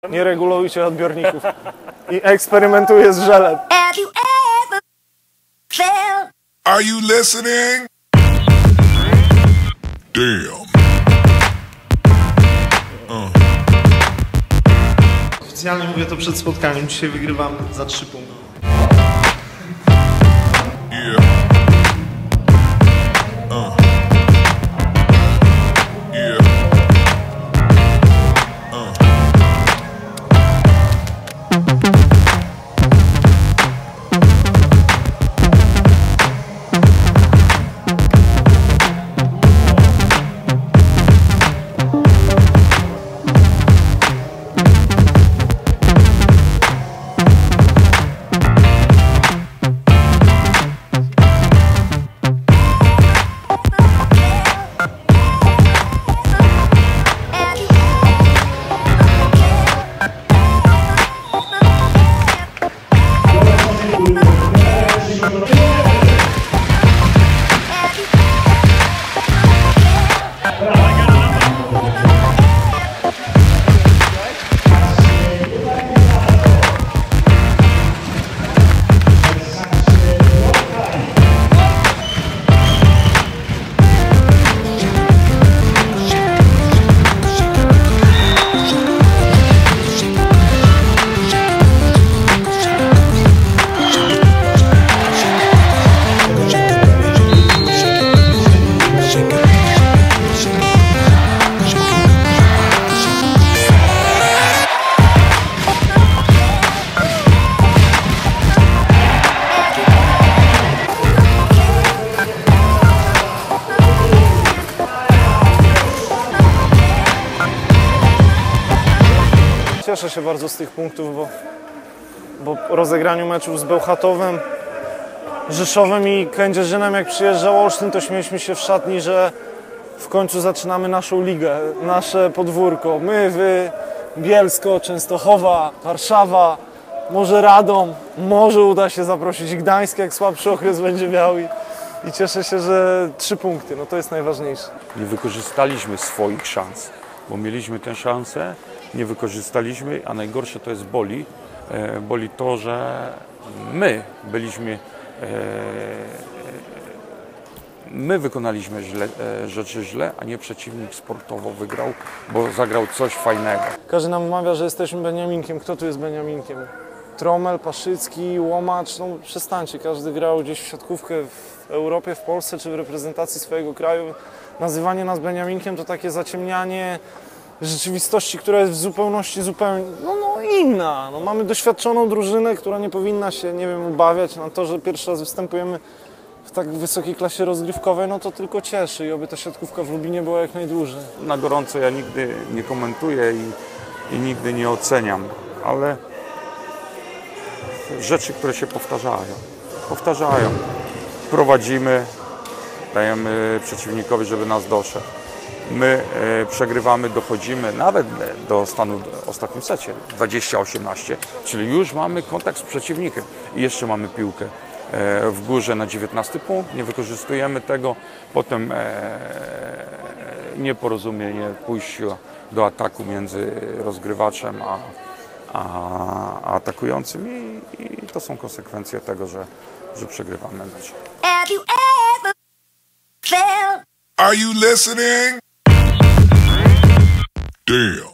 Nie regulujcie odbiorników. I eksperymentuję z żelem. Are you listening? Damn. Oficjalnie mówię to przed spotkaniem. Dzisiaj wygrywam za 3 punkty. Yeah. Yeah. Cieszę się bardzo z tych punktów, bo po rozegraniu meczu z Bełchatowem, Rzeszowem i Kędzierzynem, jak przyjeżdżał Olsztyn, to śmieliśmy się w szatni, że w końcu zaczynamy naszą ligę, nasze podwórko. My, wy, Bielsko, Częstochowa, Warszawa, może Radom, może uda się zaprosić Gdańsk, jak słabszy okres będzie miał i cieszę się, że 3 punkty, no to jest najważniejsze. Nie wykorzystaliśmy swoich szans, bo mieliśmy tę szansę, nie wykorzystaliśmy, a najgorsze to jest boli. Boli to, że my byliśmy, my wykonaliśmy rzeczy źle, a nie przeciwnik sportowo wygrał, bo zagrał coś fajnego. Każdy nam wmawia, że jesteśmy Beniaminkiem. Kto tu jest Beniaminkiem? Tromel, Paszycki, Łomacz, no przestańcie. Każdy grał gdzieś w siatkówkę w Europie, w Polsce czy w reprezentacji swojego kraju. Nazywanie nas Beniaminkiem to takie zaciemnianie rzeczywistości, która jest w zupełności zupełnie inna. No, mamy doświadczoną drużynę, która nie powinna się, nie wiem, obawiać na to, że pierwszy raz występujemy w tak wysokiej klasie rozgrywkowej, no to tylko cieszy i oby ta siatkówka w Lublinie była jak najdłużej. Na gorąco ja nigdy nie komentuję i nigdy nie oceniam, ale rzeczy, które się powtarzają. Prowadzimy, dajemy przeciwnikowi, żeby nas doszedł. My przegrywamy, dochodzimy nawet do stanu w ostatnim secie 20-18, czyli już mamy kontakt z przeciwnikiem i jeszcze mamy piłkę w górze na 19 punkt, nie wykorzystujemy tego, potem nieporozumienie, pójść do ataku między rozgrywaczem a atakującym i to są konsekwencje tego, że przegrywamy mecz. Are you listening? Damn.